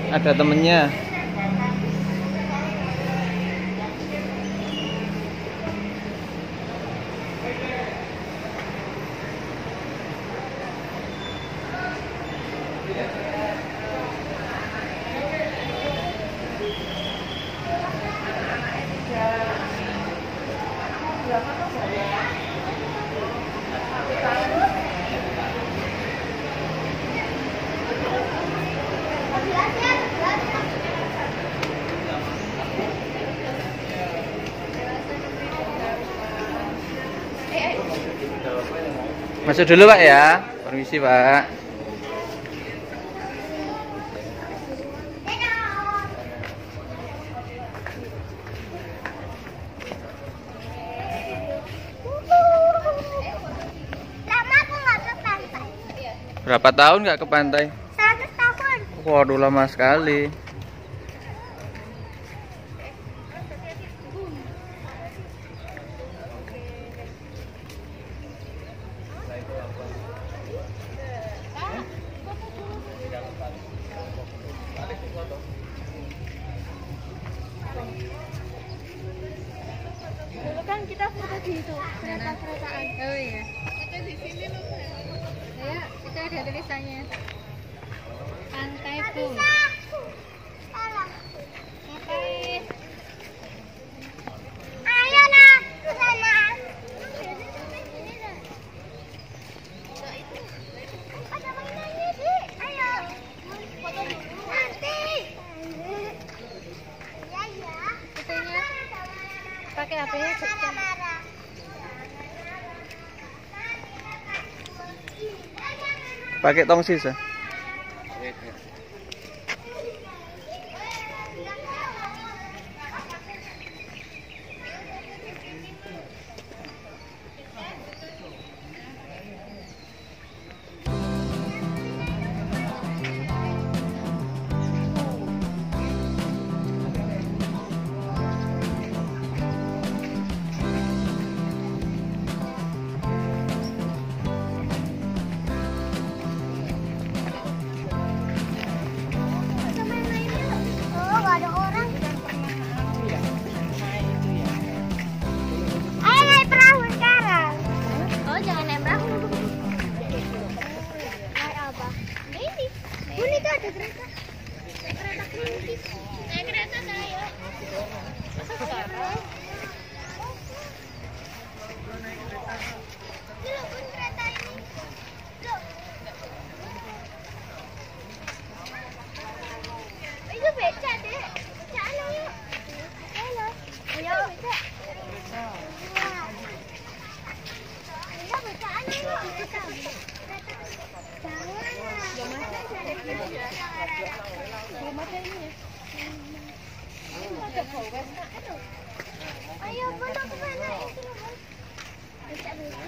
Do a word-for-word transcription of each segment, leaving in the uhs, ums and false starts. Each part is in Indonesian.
Ada temennya. Masuk dulu Pak ya. Permisi Pak. Lama aku nggak ke pantai. Berapa tahun nggak ke pantai? Seratus tahun. Waduh, lama sekali. Dulu kan kita foto di itu kereta-keretaan. Oh iya. Foto di sini loh. Ya, itu ada tulisannya. Pantai Pung. Ngapain? Ayo nak ke sana. Ada mainannya sih. Ayo. Foto dulu. Nanti. Iya ya. Itunya pakai H P-nya cepat. Pakai tongsis ya? Ada orang. Ayo naik perahu sekarang. Oh, jangan naik perahu. Naik apa? Ini. Ini tuh ada kereta. Naik kereta kelinci. Naik kereta saya. Ini loh pun kereta ini. Loh. Itu beca deh. Beca yuk. Halo. Ayo. Beca. Ayo becaan yuk. Beca. Jangan. Ayo foto ke sana. Beca dulu.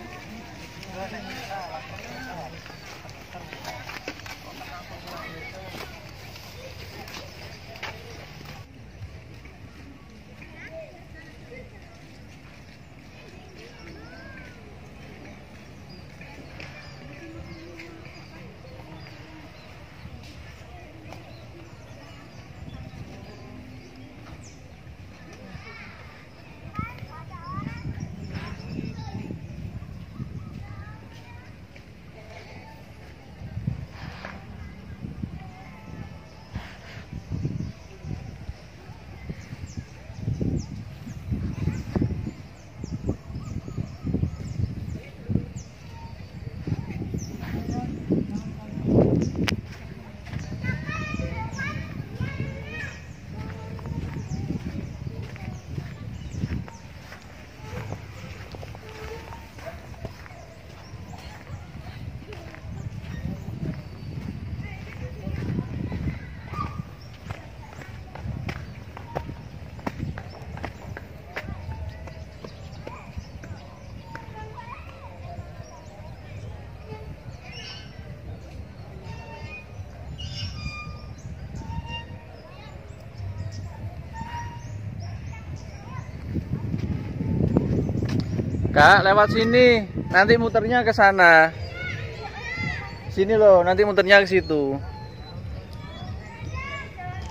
Kak, lewat sini. Nanti muternya ke sana. Sini loh, nanti muternya ke situ.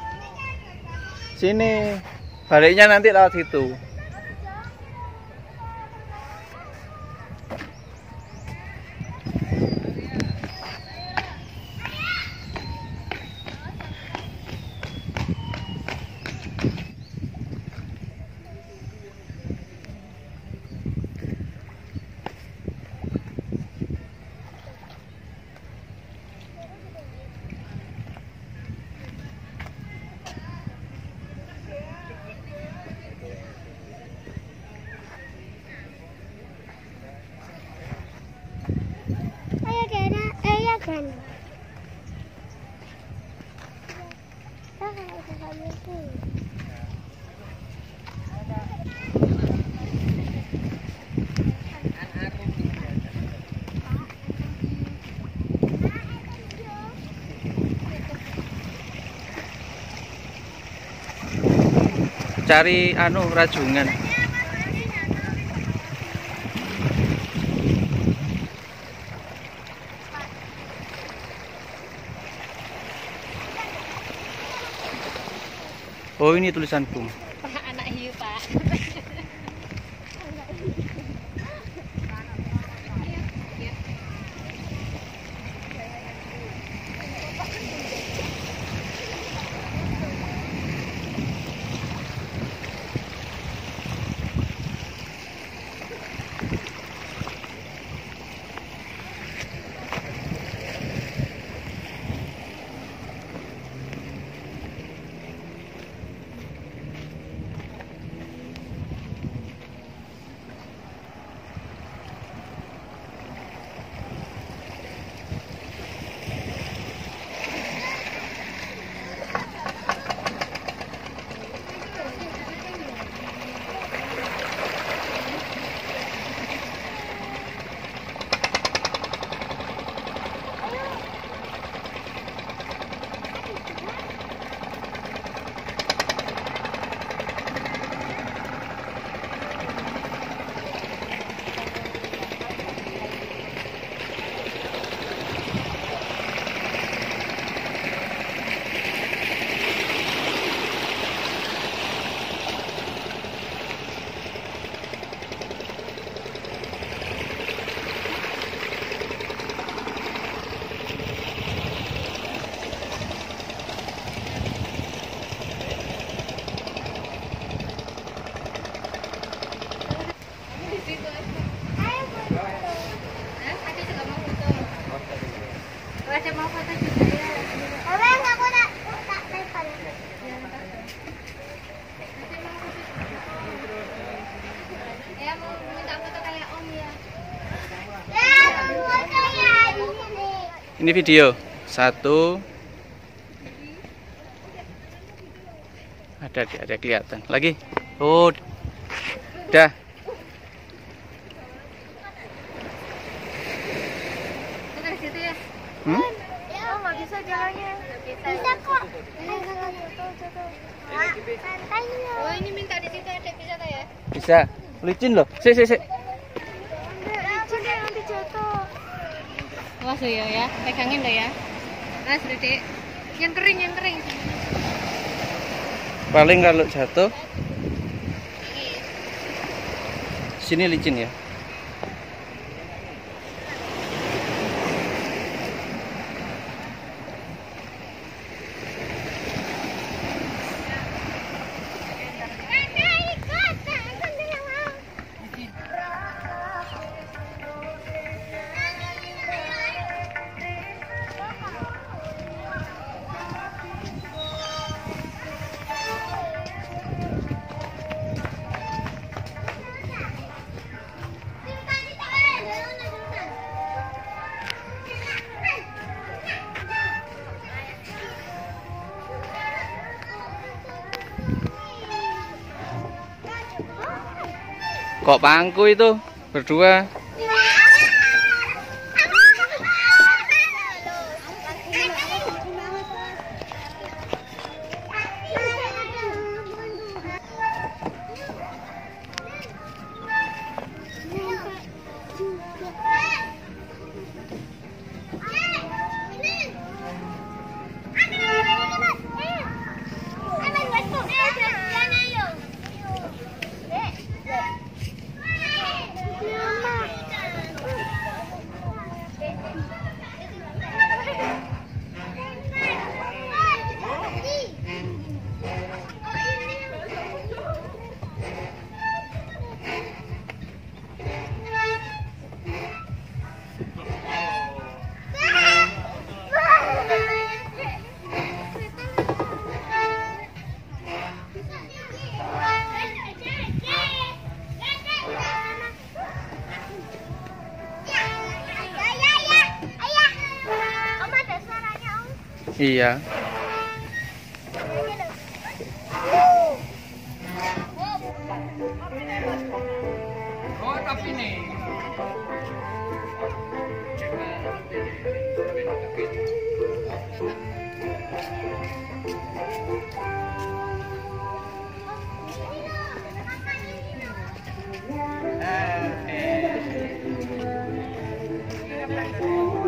Sini. Baliknya nanti lewat situ. Kan. Cari anu rajungan. Oh, ini tulisanku. Pak, anak hiu, Pak. Ada mau foto juga ya. Oleh nggak mau tak tak telepon. Ya mau minta foto kayak Om ya. Ya foto ya di sini. Ini video satu. Ada ada kelihatan lagi. Oh, udah. Kita situ ya. Hmm? Oh, nggak bisa jalannya. Bisa kok. Santainya. Oh, ini minta di situ ada bisa tak ya? Bisa. Licin loh. Si si si. Licin deh nanti jatuh. Awas ya ya, pegangin deh ya. Awas Dek. Yang kering, yang kering. Paling kalau jatuh sini licin ya. Kok pangku itu berdua? Iya. Oh, tapi nih. Eh.